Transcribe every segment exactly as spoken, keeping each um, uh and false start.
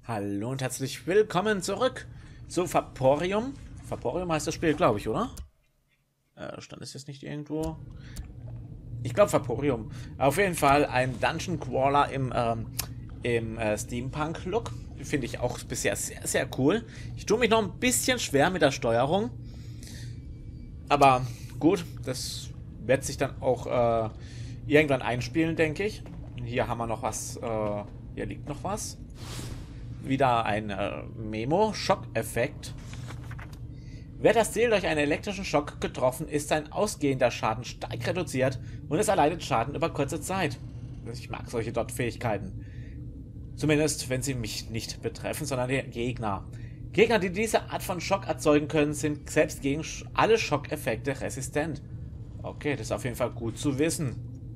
Hallo und herzlich willkommen zurück zu Vaporium. Vaporium heißt das Spiel, glaube ich, oder? Äh, stand es jetzt nicht irgendwo? Ich glaube Vaporium. Auf jeden Fall ein Dungeon Crawler im, ähm, im äh, Steampunk-Look. Finde ich auch bisher sehr, sehr cool. Ich tue mich noch ein bisschen schwer mit der Steuerung. Aber gut, das wird sich dann auch äh, irgendwann einspielen, denke ich. Hier haben wir noch was. Äh, hier liegt noch was. Wieder ein äh, Memo. Schockeffekt. Wird das Ziel durch einen elektrischen Schock getroffen, ist sein ausgehender Schaden stark reduziert und es erleidet Schaden über kurze Zeit. Ich mag solche Dot-Fähigkeiten. Zumindest, wenn sie mich nicht betreffen, sondern die Gegner. Gegner, die diese Art von Schock erzeugen können, sind selbst gegen alle Schockeffekte resistent. Okay, das ist auf jeden Fall gut zu wissen.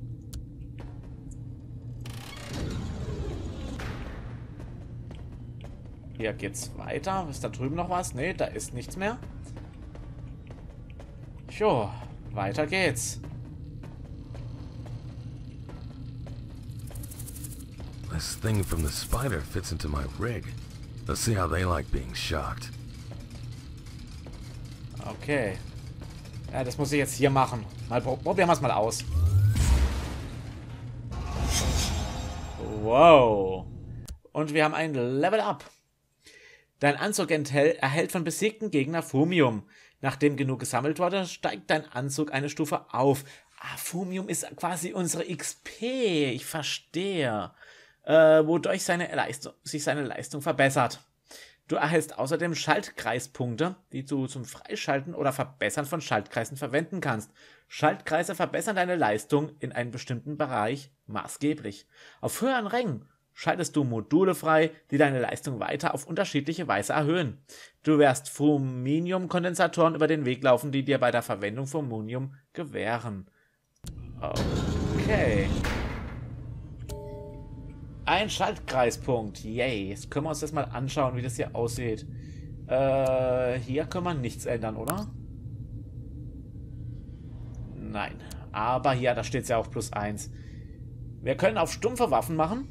Hier geht's weiter. Ist da drüben noch was? Ne, da ist nichts mehr. Jo, weiter geht's. This thing from the spider fits into my rig. Let's see how they like being shocked. Okay. Ja, das muss ich jetzt hier machen. Mal probieren wir es mal aus. Wow. Und wir haben ein Level Up. Dein Anzug enthält, erhält von besiegten Gegnern Fumium. Nachdem genug gesammelt wurde, steigt dein Anzug eine Stufe auf. Ah, Fumium ist quasi unsere X P. Ich verstehe. Äh, wodurch seine Leistung, sich seine Leistung verbessert. Du erhältst außerdem Schaltkreispunkte, die du zum Freischalten oder Verbessern von Schaltkreisen verwenden kannst. Schaltkreise verbessern deine Leistung in einem bestimmten Bereich maßgeblich. Auf höheren Rängen schaltest du Module frei, die deine Leistung weiter auf unterschiedliche Weise erhöhen. Du wirst Fuminium-Kondensatoren über den Weg laufen, die dir bei der Verwendung Fuminium gewähren. Okay. Ein Schaltkreispunkt. Yay. Jetzt können wir uns das mal anschauen, wie das hier aussieht. Äh, hier können wir nichts ändern, oder? Nein. Aber hier, da steht es ja auf plus eins. Wir können auf stumpfe Waffen machen.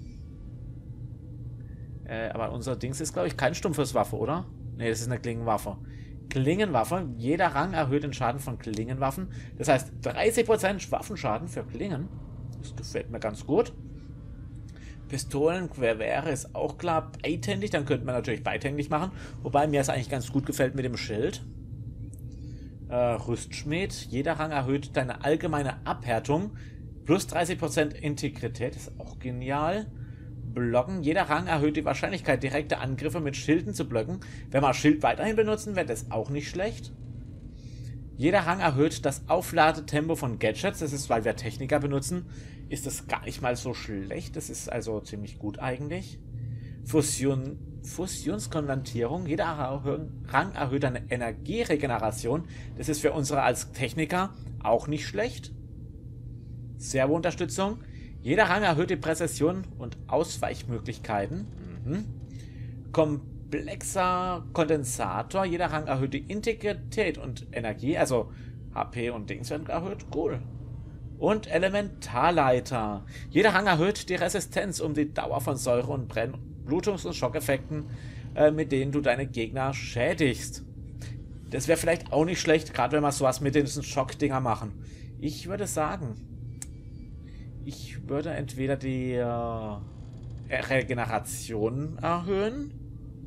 Äh, aber unser Dings ist, glaube ich, kein stumpfes Waffe, oder? Ne, das ist eine Klingenwaffe. Klingenwaffe. Jeder Rang erhöht den Schaden von Klingenwaffen. Das heißt, dreißig Prozent Waffenschaden für Klingen. Das gefällt mir ganz gut. Pistolen, wer wäre es auch klar, beidhändig, dann könnte man natürlich beidhändig machen, wobei mir es eigentlich ganz gut gefällt mit dem Schild. Äh, Rüstschmied, jeder Rang erhöht deine allgemeine Abhärtung, plus dreißig Prozent Integrität, ist auch genial. Blocken, jeder Rang erhöht die Wahrscheinlichkeit, direkte Angriffe mit Schilden zu blocken. Wenn wir Schild weiterhin benutzen, wäre das auch nicht schlecht. Jeder Rang erhöht das Aufladetempo von Gadgets, das ist, weil wir Techniker benutzen, ist das gar nicht mal so schlecht, das ist also ziemlich gut eigentlich. Fusion, Fusionskonvertierung, jeder Rang erhöht eine Energieregeneration, das ist für unsere als Techniker auch nicht schlecht. Servo-Unterstützung, jeder Rang erhöht die Präzision und Ausweichmöglichkeiten. Mhm. Komplexer Kondensator. Jeder Rang erhöht die Integrität und Energie. Also H P und Dings werden erhöht. Cool. Und Elementarleiter. Jeder Rang erhöht die Resistenz um die Dauer von Säure- und Brenn-, Blutungs- und Schockeffekten, äh, mit denen du deine Gegner schädigst. Das wäre vielleicht auch nicht schlecht, gerade wenn wir sowas mit diesen Schockdinger machen. Ich würde sagen, ich würde entweder die äh, Regeneration erhöhen.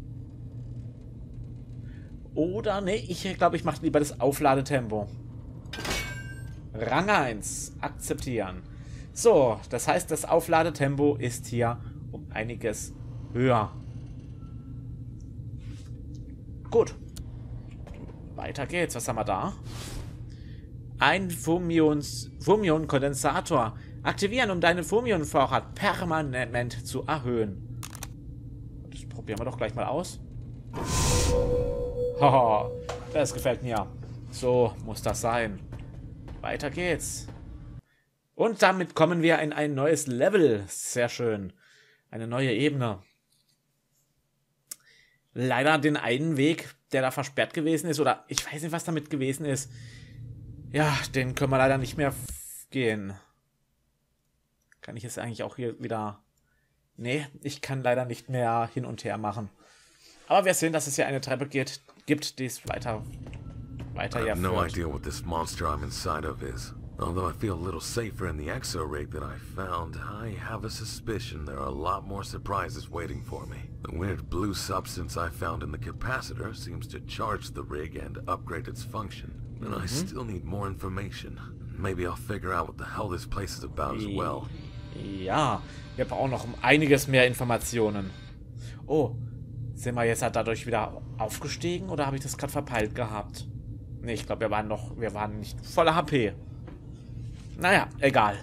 Oder, ne, ich glaube, ich mache lieber das Aufladetempo. Rang eins. Akzeptieren. So, das heißt, das Aufladetempo ist hier um einiges höher. Gut. Weiter geht's. Was haben wir da? Ein Fumion-Kondensator. Aktivieren, um deinen Fumion-Vorrat permanent zu erhöhen. Das probieren wir doch gleich mal aus. Haha, das gefällt mir. So muss das sein. Weiter geht's. Und damit kommen wir in ein neues Level. Sehr schön. Eine neue Ebene. Leider den einen Weg, der da versperrt gewesen ist, oder ich weiß nicht, was damit gewesen ist. Ja, den können wir leider nicht mehr gehen. Kann ich jetzt eigentlich auch hier wieder Nee, ich kann leider nicht mehr hin und her machen. Aber wir sehen, dass es hier eine Treppe geht, gibt, die es weiter, weiter I ja have no führt. idea what this monster I'm inside of is. Although I feel a little safer in the exo-rig that I found, I have a suspicion there are a lot more surprises waiting for me. The weird blue substance I found in the capacitor seems to charge the rig and upgrade its function. And I still need more information. Maybe I'll figure out what the hell this place is about as well. Ja, wir brauchen noch einiges mehr Informationen. Oh, sind wir jetzt halt dadurch wieder aufgestiegen oder habe ich das gerade verpeilt gehabt? Nee, ich glaube, wir waren noch, wir waren nicht voller H P. Naja, egal.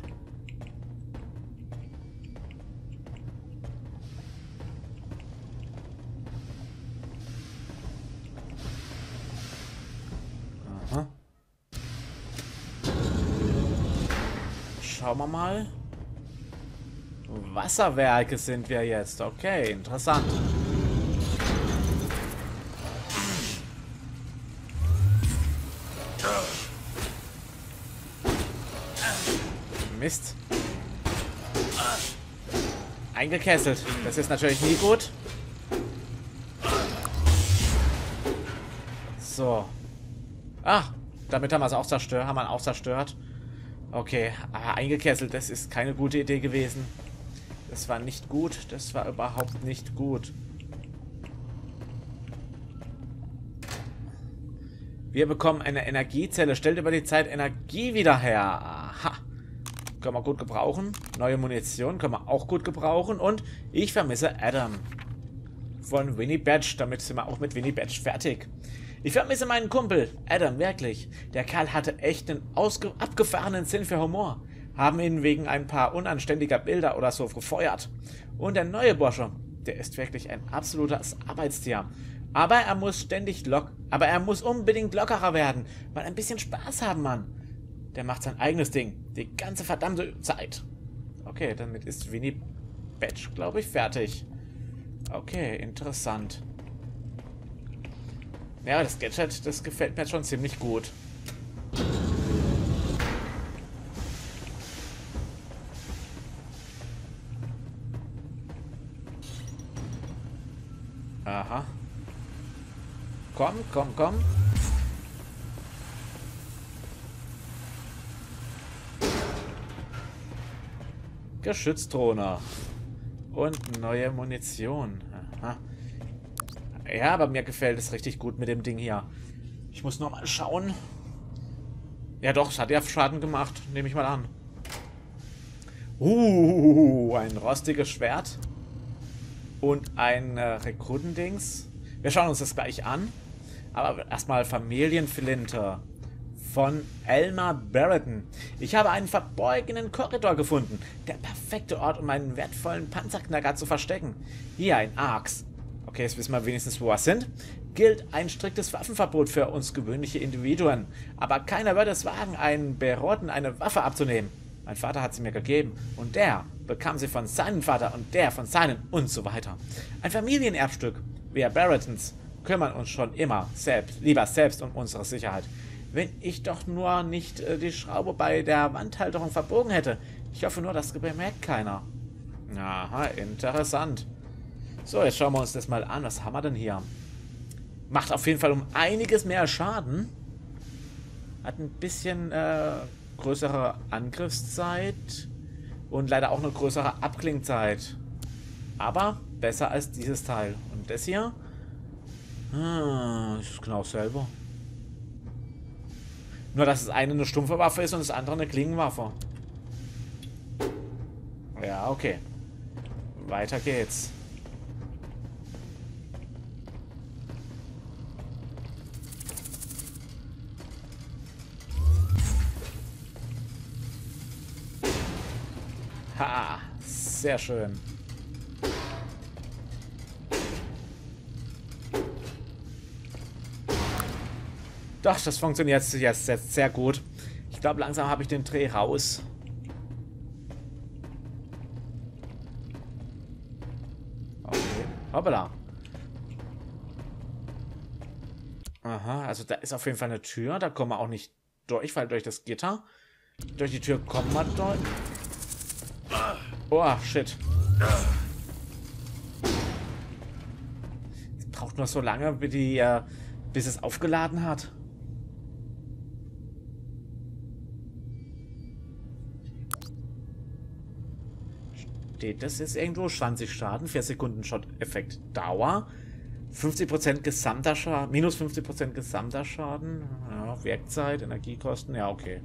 Aha. Schauen wir mal. Wasserwerke sind wir jetzt. Okay, interessant. Mist. Eingekesselt. Das ist natürlich nie gut. So. Ah, damit haben wir es auch zerstört. Haben wir ihn auch zerstört. Okay, aber eingekesselt, das ist keine gute Idee gewesen. Das war nicht gut. Das war überhaupt nicht gut. Wir bekommen eine Energiezelle. Stellt über die Zeit Energie wieder her. Aha. Können wir gut gebrauchen. Neue Munition können wir auch gut gebrauchen. Und ich vermisse Adam. Von Winnie Badge. Damit sind wir auch mit Winnie Badge fertig. Ich vermisse meinen Kumpel. Adam, wirklich. Der Kerl hatte echt einen abgefahrenen Sinn für Humor. Haben ihn wegen ein paar unanständiger Bilder oder so gefeuert. Und der neue Bursche, der ist wirklich ein absolutes Arbeitstier. Aber er muss ständig lock... Aber er muss unbedingt lockerer werden. Mal ein bisschen Spaß haben, Mann. Der macht sein eigenes Ding. Die ganze verdammte Zeit. Okay, damit ist Winnie Badge, glaube ich, fertig. Okay, interessant. Ja, das Gadget, das gefällt mir jetzt schon ziemlich gut. Aha. Komm, komm, komm. Geschützdrohne. Und neue Munition. Aha. Ja, aber mir gefällt es richtig gut mit dem Ding hier. Ich muss noch mal schauen. Ja doch, es hat ja Schaden gemacht. Nehme ich mal an. Uh, ein rostiges Schwert. Und ein äh, Rekrutendings. Wir schauen uns das gleich an. Aber erstmal Familienflinte. Von Elmer Barretton. Ich habe einen verborgenen Korridor gefunden. Der perfekte Ort, um einen wertvollen Panzerknacker zu verstecken. Hier ein Arx. Okay, jetzt wissen wir wenigstens, wo wir sind. Gilt ein striktes Waffenverbot für uns gewöhnliche Individuen. Aber keiner würde es wagen, einen Beroten eine Waffe abzunehmen. Mein Vater hat sie mir gegeben. Und der bekam sie von seinem Vater und der von seinen und so weiter. Ein Familienerbstück. Wir Barrettons kümmern uns schon immer selbst, lieber selbst um unsere Sicherheit. Wenn ich doch nur nicht äh, die Schraube bei der Wandhalterung verbogen hätte. Ich hoffe nur, das bemerkt keiner. Aha, interessant. So, jetzt schauen wir uns das mal an. Was haben wir denn hier? Macht auf jeden Fall um einiges mehr Schaden. Hat ein bisschen äh, größere Angriffszeit. Und leider auch eine größere Abklingzeit. Aber besser als dieses Teil. Und das hier? Ah, ist genau dasselbe. Nur, dass das eine eine stumpfe Waffe ist und das andere eine Klingenwaffe. Ja, okay. Weiter geht's. Ha, sehr schön. Doch, das funktioniert jetzt, jetzt sehr gut. Ich glaube, langsam habe ich den Dreh raus. Okay. Hoppala. Aha, also da ist auf jeden Fall eine Tür. Da kommen wir auch nicht durch, weil durch das Gitter. Durch die Tür kommen wir durch. Oh, shit. braucht nur so lange, wie die, äh, bis es aufgeladen hat. Steht das jetzt irgendwo? zwanzig Schaden, vier Sekunden Shot-Effekt Dauer, fünfzig Prozent gesamter Schaden, minus fünfzig Prozent gesamter Schaden, ja, Werkzeit, Energiekosten, ja, okay.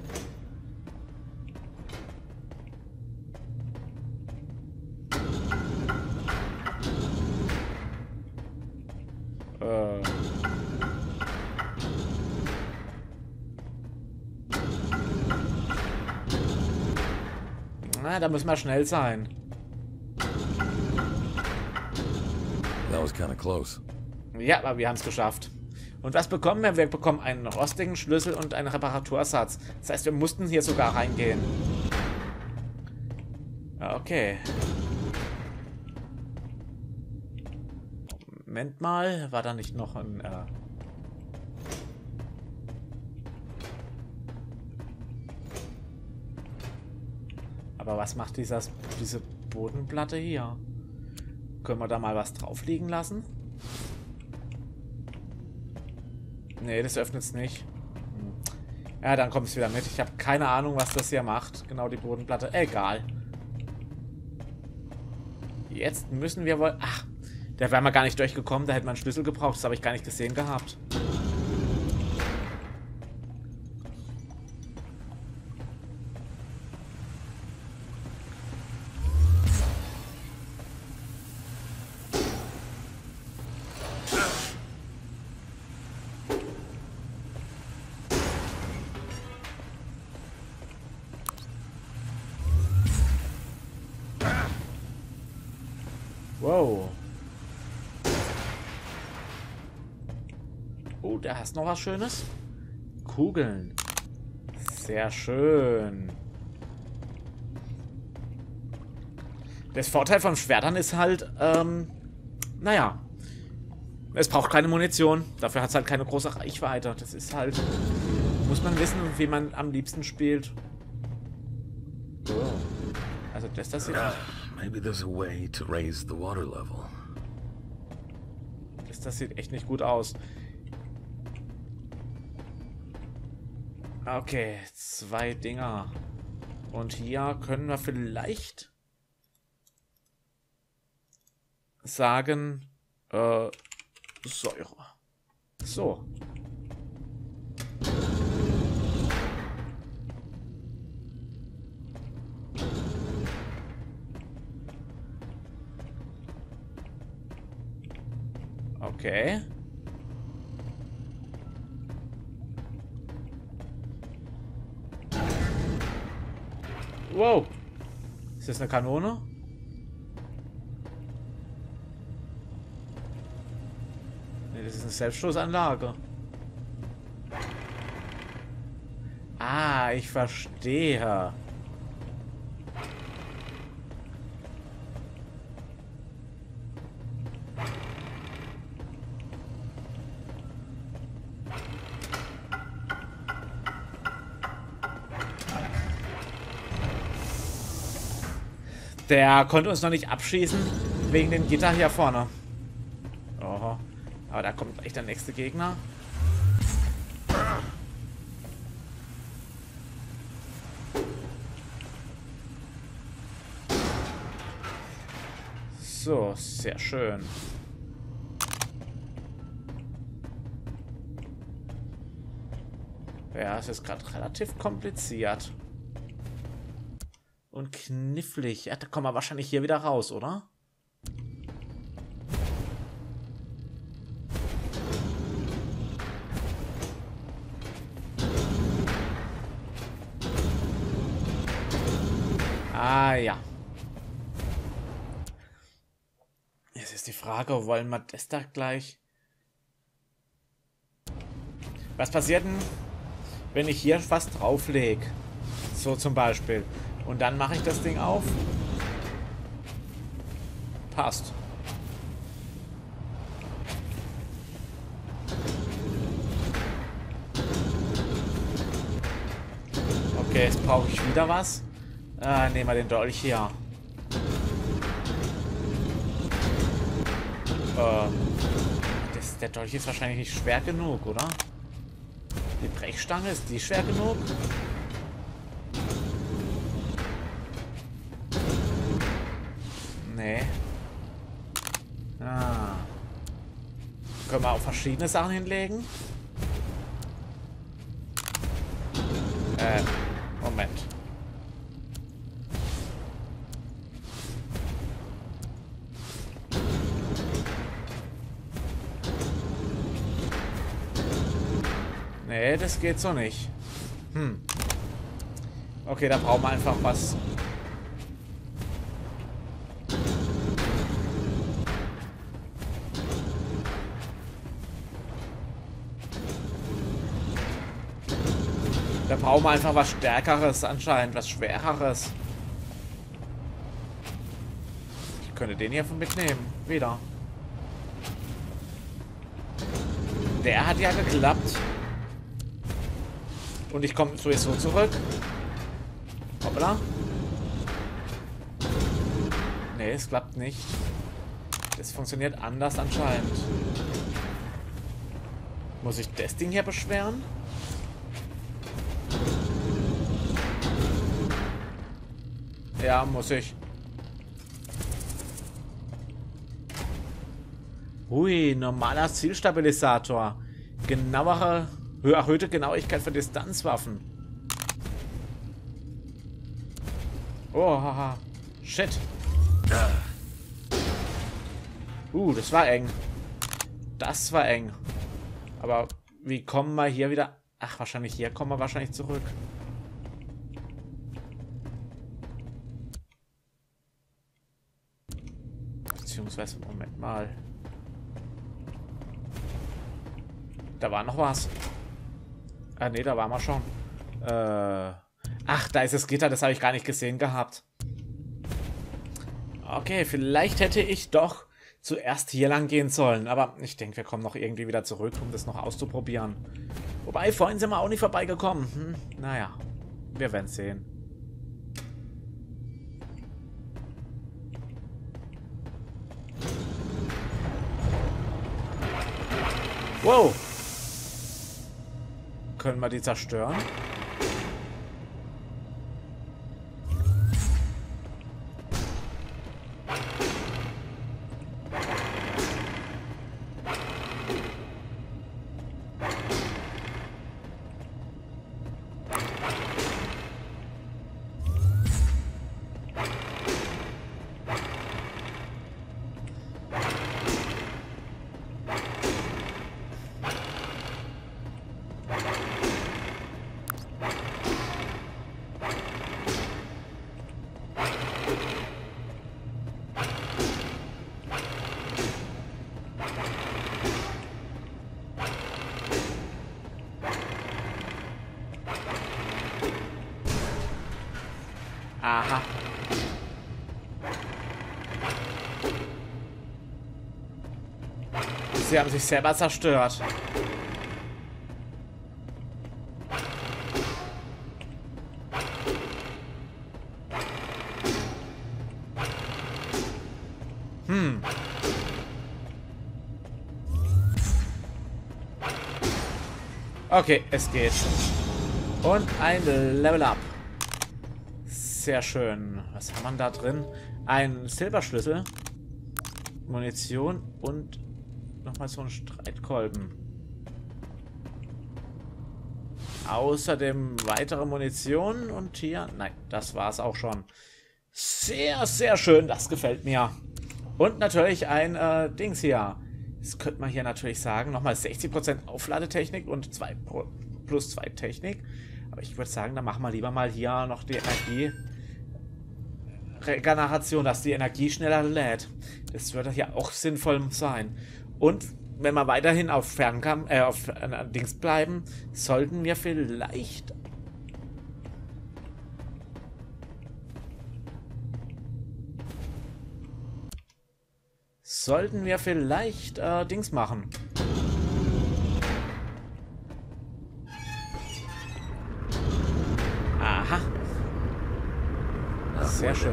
Äh. Na, da müssen wir schnell sein. That was kind of close. Ja, aber wir haben es geschafft. Und was bekommen wir? Wir bekommen einen rostigen Schlüssel und einen Reparatursatz. Das heißt, wir mussten hier sogar reingehen. Okay. Moment mal, war da nicht noch ein... Äh Aber was macht dieses, diese Bodenplatte hier? Können wir da mal was drauf liegen lassen? Nee, das öffnet es nicht. Hm. Ja, dann kommt es wieder mit. Ich habe keine Ahnung, was das hier macht. Genau, die Bodenplatte. Egal. Jetzt müssen wir wohl... Ach, da wären wir gar nicht durchgekommen. Da hätte man einen Schlüssel gebraucht. Das habe ich gar nicht gesehen gehabt. Wow. Oh, da hast noch was Schönes. Kugeln. Sehr schön. Das Vorteil von Schwertern ist halt, ähm, naja, es braucht keine Munition. Dafür hat es halt keine große Reichweite. Das ist halt, muss man wissen, wie man am liebsten spielt. Oh. Also das, das sieht aus. Maybe there's a way to raise the water level. Das, das sieht echt nicht gut aus. Okay, zwei Dinger. Und hier können wir vielleicht sagen, äh, Säure. So. Okay. Wow. Ist das eine Kanone? Nee, das ist eine Selbststoßanlage. Ah, ich verstehe. Der konnte uns noch nicht abschießen, wegen dem Gitter hier vorne. Oho. Aber da kommt gleich der nächste Gegner. So, sehr schön. Ja, es ist gerade relativ kompliziert. Und knifflig. Ja, da kommen wir wahrscheinlich hier wieder raus, oder? Ah, ja. Jetzt ist die Frage, wollen wir das da gleich... Was passiert denn, wenn ich hier was drauflege? So zum Beispiel. Und dann mache ich das Ding auf. Passt. Okay, jetzt brauche ich wieder was. Äh, nehmen wir den Dolch hier. Äh, das Der Dolch ist wahrscheinlich nicht schwer genug, oder? Die Brechstange, ist die schwer genug? Nee. Ah. Können wir auch verschiedene Sachen hinlegen? Äh, Moment. Nee, das geht so nicht. Hm. Okay, da brauchen wir einfach was. Da brauchen wir einfach was Stärkeres anscheinend, was Schwereres. Ich könnte den hier mitnehmen. Wieder. Der hat ja geklappt. Und ich komme sowieso zurück. Hoppla. Nee, es klappt nicht. Das funktioniert anders anscheinend. Muss ich das Ding hier beschweren? Ja, muss ich. Hui, normaler Zielstabilisator. Genauere, erhöhte Genauigkeit für Distanzwaffen. Oh, haha. Shit. Uh, das war eng. Das war eng. Aber wie kommen wir hier wieder? Ach, wahrscheinlich hier kommen wir wahrscheinlich zurück. Beziehungsweise, Moment mal. Da war noch was. Ah, ne, da waren wir schon. Äh, ach, da ist das Gitter, das habe ich gar nicht gesehen gehabt. Okay, vielleicht hätte ich doch zuerst hier lang gehen sollen. Aber ich denke, wir kommen noch irgendwie wieder zurück, um das noch auszuprobieren. Wobei, vorhin sind wir auch nicht vorbeigekommen. Hm, naja, wir werden sehen. Wow. Können wir die zerstören? Aha. Sie haben sich selber zerstört. Hm. Okay, es geht. Und ein Level Up. Sehr schön. Was haben wir da drin? Ein Silberschlüssel, Munition und nochmal so ein Streitkolben. Außerdem weitere Munition und hier... Nein, das war es auch schon. Sehr, sehr schön. Das gefällt mir. Und natürlich ein äh, Dings hier. Das könnte man hier natürlich sagen. Nochmal sechzig Prozent Aufladetechnik und zwei plus zwei Technik. Aber ich würde sagen, dann machen wir lieber mal hier noch die Energie... Regeneration, dass die Energie schneller lädt. Das würde ja auch sinnvoll sein. Und wenn wir weiterhin auf Fernkampf, äh, auf äh, Dings bleiben, sollten wir vielleicht... Sollten wir vielleicht äh, Dings machen. Aha. Sehr schön.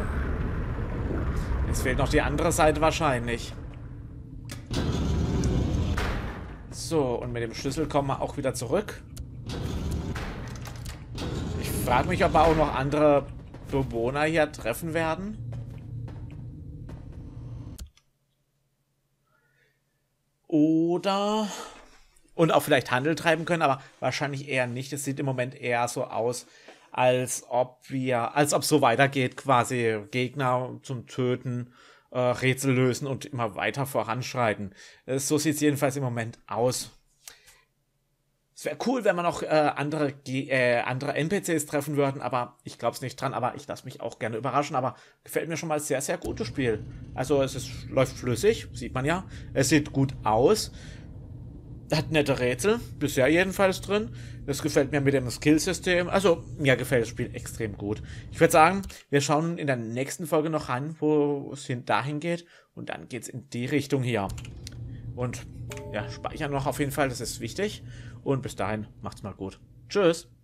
Es fehlt noch die andere Seite wahrscheinlich. So, und mit dem Schlüssel kommen wir auch wieder zurück. Ich frage mich, ob wir auch noch andere Bewohner hier treffen werden. Oder... Und auch vielleicht Handel treiben können, aber wahrscheinlich eher nicht. Es sieht im Moment eher so aus, als ob wir, als ob es so weitergeht, quasi Gegner zum Töten, äh, Rätsel lösen und immer weiter voranschreiten. Äh, so sieht es jedenfalls im Moment aus. Es wäre cool, wenn wir noch äh, andere, äh, andere N P Cs treffen würden, aber ich glaube es nicht dran, aber ich lasse mich auch gerne überraschen, aber gefällt mir schon mal sehr, sehr gutes Spiel. Also es ist, läuft flüssig, sieht man ja. Es sieht gut aus. Hat nette Rätsel, bisher jedenfalls drin. Das gefällt mir mit dem Skillsystem. Also, mir gefällt das Spiel extrem gut. Ich würde sagen, wir schauen in der nächsten Folge noch an, wo es hin dahin geht. Und dann geht es in die Richtung hier. Und ja, speichern noch auf jeden Fall, das ist wichtig. Und bis dahin, macht's mal gut. Tschüss.